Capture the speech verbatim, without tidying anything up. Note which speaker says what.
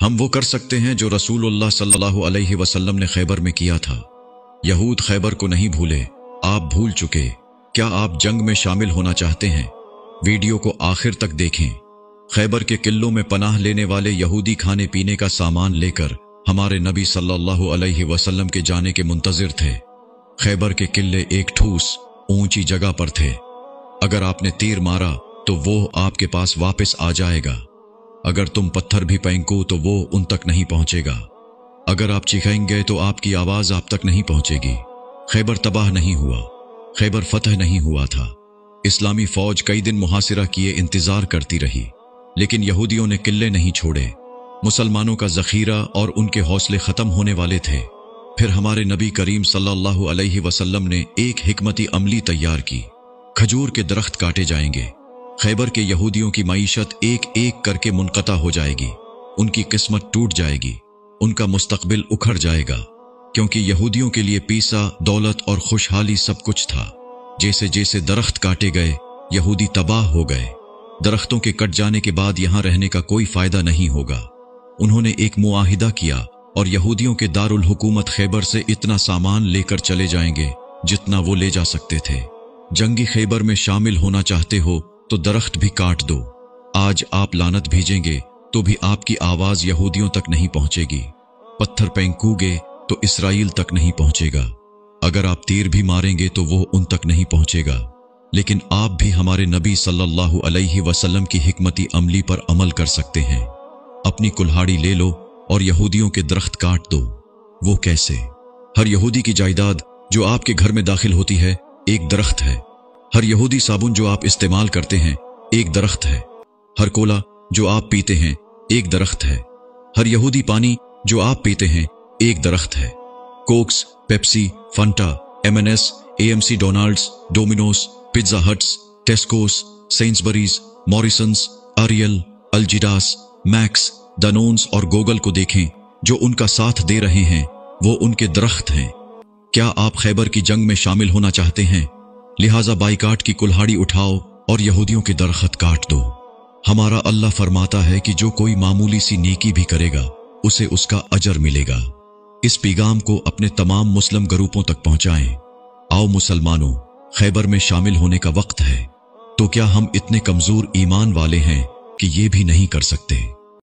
Speaker 1: हम वो कर सकते हैं जो रसूलुल्लाह सल्लल्लाहु अलैहि वसल्लम ने खैबर में किया था। यहूद खैबर को नहीं भूले, आप भूल चुके। क्या आप जंग में शामिल होना चाहते हैं? वीडियो को आखिर तक देखें। खैबर के किलों में पनाह लेने वाले यहूदी खाने पीने का सामान लेकर हमारे नबी सल्लल्लाहु अलैहि वसल्लम के जाने के मुंतजिर थे। खैबर के किले एक ठूस ऊंची जगह पर थे। अगर आपने तीर मारा तो वो आपके पास वापस आ जाएगा। अगर तुम पत्थर भी फेंको तो वो उन तक नहीं पहुंचेगा। अगर आप चीखेंगे तो आपकी आवाज आप तक नहीं पहुंचेगी। खैबर तबाह नहीं हुआ, खैबर फतह नहीं हुआ था। इस्लामी फौज कई दिन मुहासिरा किए इंतजार करती रही, लेकिन यहूदियों ने किले नहीं छोड़े। मुसलमानों का जखीरा और उनके हौसले खत्म होने वाले थे। फिर हमारे नबी करीम सल्लल्लाहु अलैहि वसल्लम ने एक हिकमती अमली तैयार की। खजूर के दरख्त काटे जाएंगे। खैबर के यहूदियों की मईशत एक एक करके मुनक़ता हो जाएगी। उनकी किस्मत टूट जाएगी, उनका मुस्तकबिल उखड़ जाएगा, क्योंकि यहूदियों के लिए पीसा, दौलत और खुशहाली सब कुछ था। जैसे जैसे दरख्त काटे गए, यहूदी तबाह हो गए। दरख्तों के कट जाने के बाद यहां रहने का कोई फायदा नहीं होगा। उन्होंने एक मुआहिदा किया और यहूदियों के दारुल हुकूमत खैबर से इतना सामान लेकर चले जाएंगे जितना वो ले जा सकते थे। जंगी खैबर में शामिल होना चाहते हो तो दरख्त भी काट दो। आज आप लानत भेजेंगे तो भी आपकी आवाज यहूदियों तक नहीं पहुंचेगी। पत्थर फेंकोगे तो इसराइल तक नहीं पहुंचेगा। अगर आप तीर भी मारेंगे तो वो उन तक नहीं पहुंचेगा। लेकिन आप भी हमारे नबी सल्लल्लाहु अलैहि वसल्लम की हिकमती अमली पर अमल कर सकते हैं। अपनी कुल्हाड़ी ले लो और यहूदियों के दरख्त काट दो। वो कैसे? हर यहूदी की जायदाद जो आपके घर में दाखिल होती है एक दरख्त है। हर यहूदी साबुन जो आप इस्तेमाल करते हैं एक दरख्त है। हर कोला जो आप पीते हैं एक दरख्त है। हर यहूदी पानी जो आप पीते हैं एक दरख्त है। Cokes, Pepsi, Fanta, M N S, A M C, Donald's, Domino's, Pizza Huts, Tescos, Sainsbury's, Morrisons, Ariel, अल्जिडास, मैक्स, दानोन्स और गोगल को देखें, जो उनका साथ दे रहे हैं वो उनके दरख्त हैं। क्या आप खैबर की जंग में शामिल होना चाहते हैं? लिहाजा बाइकाट की कुल्हाड़ी उठाओ और यहूदियों के दरख्त काट दो। हमारा अल्लाह फरमाता है कि जो कोई मामूली सी नेकी भी करेगा उसे उसका अजर मिलेगा। इस पैगाम को अपने तमाम मुस्लिम ग्रुपों तक पहुंचाएं। आओ मुसलमानों, खैबर में शामिल होने का वक्त है। तो क्या हम इतने कमजोर ईमान वाले हैं कि ये भी नहीं कर सकते?